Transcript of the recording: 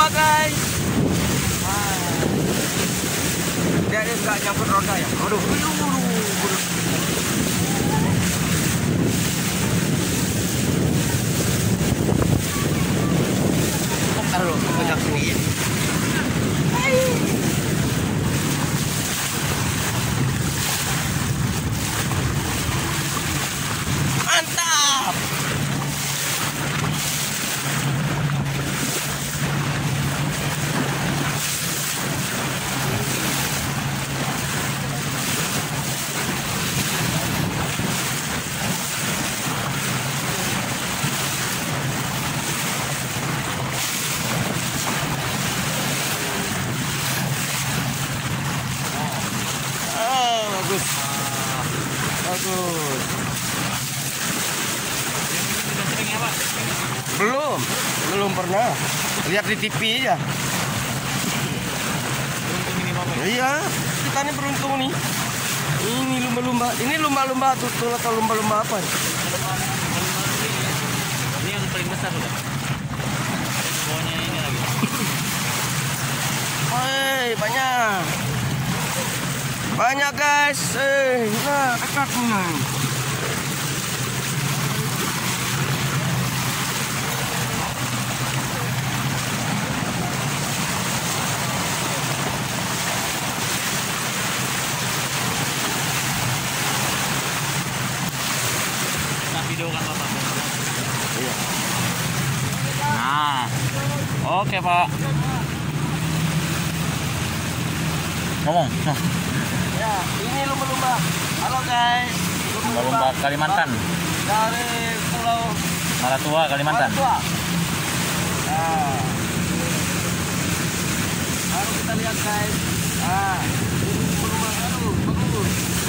lumba-lumba guys. Dia nggak nyangkut roda ya. Aduh. Taruh pegang sini. Mantap. Bagus. Bagus. Belum pernah. Lihat di TV aja. Iya, kita ini beruntung nih. Ini lumba-lumba. Ini lumba-lumba tutul atau lumba-lumba apa? Ini yang paling besar udah. Bawahnya ini lagi. Woi, banyak. Banyak guys. Nah, akaknya. Nah, video kan Bapak. Iya. Nah. Oke, Pak. Ngomong. Ya, ini lumba-lumba. Halo guys. Lumba-lumba Kalimantan. Dari Pulau Malatua, Kalimantan. Malatua. Nah. Baru kita lihat guys. Nah, ini lumba-lumba. Aduh, bagus.